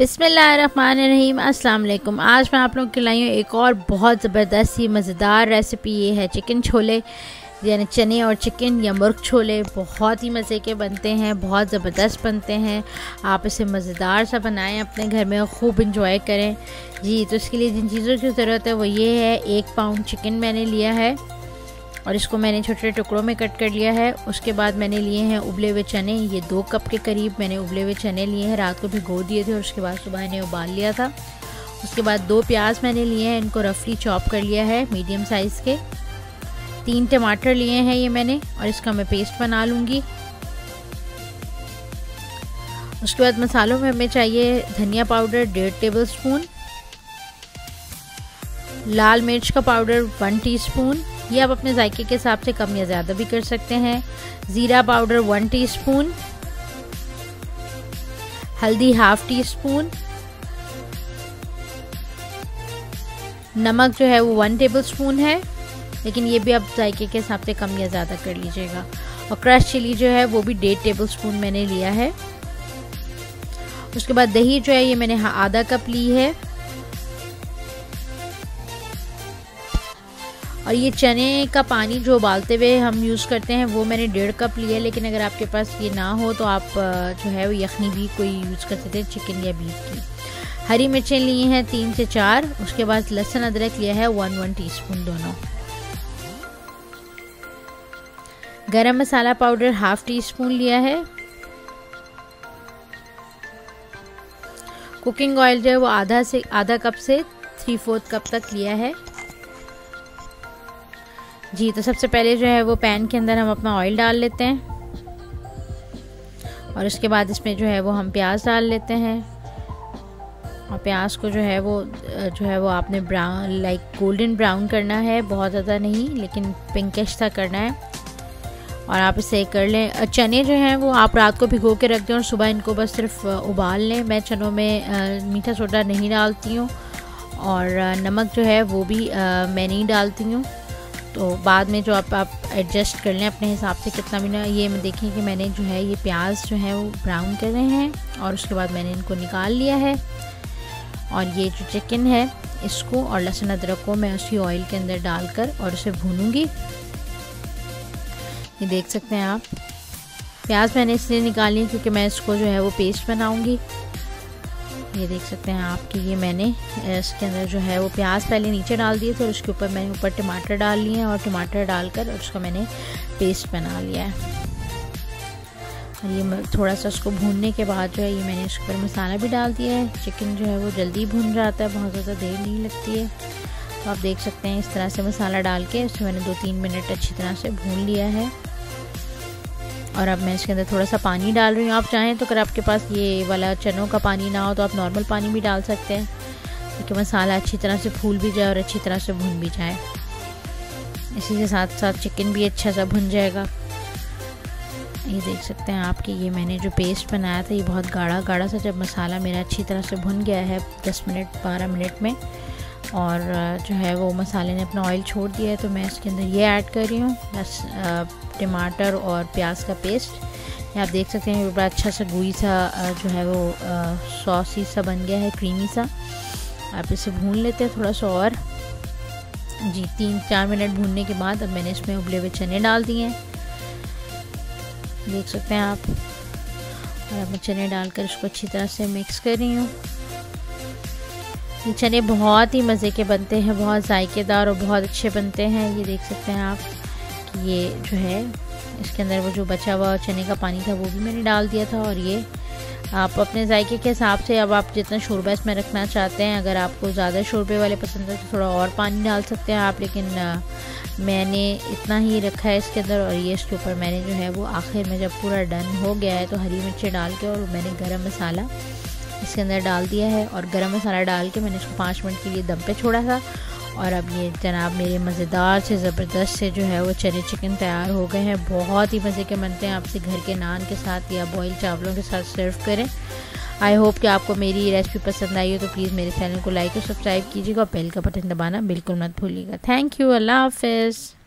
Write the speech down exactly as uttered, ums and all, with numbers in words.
बिस्मिल्लाहिर्रहमानिर्रहीम। अस्सलाम वालेकुम। आज मैं आप लोगों के लाई हूँ एक और बहुत ज़बरदस्त सी मज़ेदार रेसिपी। ये है चिकन छोले, यानी चने और चिकन या मुर्ग छोले। बहुत ही मज़े के बनते हैं, बहुत ज़बरदस्त बनते हैं। आप इसे मज़ेदार सा बनाएं अपने घर में और ख़ूब इंजॉय करें जी। तो इसके लिए जिन चीज़ों की ज़रूरत है वो ये है, एक पाउंड चिकन मैंने लिया है और इसको मैंने छोटे छोटे टुकड़ों में कट कर लिया है। उसके बाद मैंने लिए हैं उबले हुए चने, ये दो कप के करीब मैंने उबले हुए चने लिए हैं। रात को भिगो दिए थे और उसके बाद सुबह इन्हें उबाल लिया था। उसके बाद दो प्याज मैंने लिए हैं, इनको रफली चॉप कर लिया है मीडियम साइज़ के। तीन टमाटर लिए हैं ये मैंने और इसका मैं पेस्ट बना लूँगी। उसके बाद मसालों में हमें चाहिए धनिया पाउडर डेढ़ टेबल स्पून, लाल मिर्च का पाउडर वन टीस्पून, ये आप अपने जायके के हिसाब से कम या ज़्यादा भी कर सकते हैं। ज़ीरा पाउडर वन टीस्पून, हल्दी हाफ टी स्पून, नमक जो है वो वन टेबल स्पून है, लेकिन ये भी आप जायके के हिसाब से कम या ज़्यादा कर लीजिएगा। और क्रश चिली जो है वो भी डेढ़ टेबल स्पून मैंने लिया है। उसके बाद दही जो है ये मैंने आधा कप ली है। और ये चने का पानी जो उबालते हुए हम यूज़ करते हैं वो मैंने डेढ़ कप लिया है, लेकिन अगर आपके पास ये ना हो तो आप जो है वो यखनी भी कोई यूज़ कर सकते हैं चिकन या बीफ की। हरी मिर्चें ली हैं तीन से चार। उसके बाद लहसुन अदरक लिया है वन वन टीस्पून दोनों। Garam masala powder half teaspoon लिया है। कुकिंग ऑयल जो है वो आधा से आधा कप से थ्री फोर्थ कप तक लिया है जी। तो सबसे पहले जो है वो पैन के अंदर हम अपना ऑयल डाल लेते हैं और उसके बाद इसमें जो है वो हम प्याज डाल लेते हैं। और प्याज को जो है वो जो है वो आपने ब्राउन लाइक गोल्डन ब्राउन करना है, बहुत ज़्यादा नहीं लेकिन पिंकिश सा करना है। और आप इसे कर लें। चने जो हैं वो आप रात को भिगो के रख दें और सुबह इनको बस सिर्फ उबाल लें। मैं चनों में मीठा सोडा नहीं डालती हूँ और नमक जो है वो भी मैं नहीं डालती हूँ। तो बाद में जो आप आप एडजस्ट कर लें अपने हिसाब से कितना भी ना। ये मैं देखें कि मैंने जो है ये प्याज जो है वो ब्राउन कर रहे हैं और उसके बाद मैंने इनको निकाल लिया है। और ये जो चिकन है इसको और लहसुन अदरक को मैं उसी ऑयल के अंदर डालकर और उसे भूनूंगी। ये देख सकते हैं आप, प्याज मैंने इसलिए निकाली है क्योंकि मैं इसको जो है वो पेस्ट बनाऊंगी। ये देख सकते हैं आप कि ये मैंने इसके अंदर जो है वो प्याज पहले नीचे डाल दिए थे और उसके ऊपर मैंने ऊपर टमाटर डाल लिए हैं और टमाटर डालकर और उसका मैंने पेस्ट बना लिया है। और ये थोड़ा सा उसको भूनने के बाद जो है ये मैंने इसके ऊपर मसाला भी डाल दिया है। चिकन जो है वो जल्दी भून जाता है, बहुत ज़्यादा देर नहीं लगती है। तो आप देख सकते हैं इस तरह से मसाला डाल के उसे मैंने दो तीन मिनट अच्छी तरह से भून लिया है। और अब मैं इसके अंदर थोड़ा सा पानी डाल रही हूँ। आप चाहें तो अगर आपके पास ये वाला चनों का पानी ना हो तो आप नॉर्मल पानी भी डाल सकते हैं, ताकि मसाला अच्छी तरह से फूल भी जाए और अच्छी तरह से भुन भी जाए। इसी के साथ साथ चिकन भी अच्छा सा भुन जाएगा। ये देख सकते हैं आप कि ये मैंने जो पेस्ट बनाया था ये बहुत गाढ़ा गाढ़ा सा, जब मसाला मेरा अच्छी तरह से भुन गया है दस मिनट बारह मिनट में और जो है वो मसाले ने अपना ऑयल छोड़ दिया है, तो मैं इसके अंदर ये ऐड कर रही हूँ बस टमाटर और प्याज का पेस्ट। ये आप देख सकते हैं बड़ा अच्छा सा गुई सा जो है वो सॉसी सा बन गया है, क्रीमी सा। आप इसे भून लेते हैं थोड़ा सा और जी। तीन चार मिनट भूनने के बाद अब मैंने इसमें उबले हुए चने डाल दिए हैं, देख सकते हैं आप। और अब मैं चने डालकर इसको अच्छी तरह से मिक्स कर रही हूँ। ये चने बहुत ही मज़े के बनते हैं, बहुत जायकेदार और बहुत अच्छे बनते हैं। ये देख सकते हैं आप कि ये जो है इसके अंदर वो जो बचा हुआ चने का पानी था वो भी मैंने डाल दिया था। और ये आप अपने जायके के हिसाब से अब आप जितना शोरबा इसमें रखना चाहते हैं, अगर आपको ज़्यादा शोरबे वाले पसंद है तो थोड़ा और पानी डाल सकते हैं आप, लेकिन मैंने इतना ही रखा है इसके अंदर। और ये इसके ऊपर मैंने जो है वो आखिर में जब पूरा डन हो गया है तो हरी मिर्चें डाल के और मैंने गरम मसाला इसके अंदर डाल दिया है। और गरम मसाला डाल के मैंने इसको पाँच मिनट के लिए दम पे छोड़ा था। और अब ये जनाब मेरे मज़ेदार से ज़बरदस्त से जो है वो चने चिकन तैयार हो गए हैं। बहुत ही मज़े के बनते हैं। आपसे घर के नान के साथ या बॉयल चावलों के साथ सर्व करें। आई होप कि आपको मेरी रेसिपी पसंद आई हो तो प्लीज़ मेरे चैनल को लाइक और सब्सक्राइब कीजिएगा और बेल का बटन दबाना बिल्कुल मत भूलिएगा। Thank you. अल्लाह हाफ़िज़।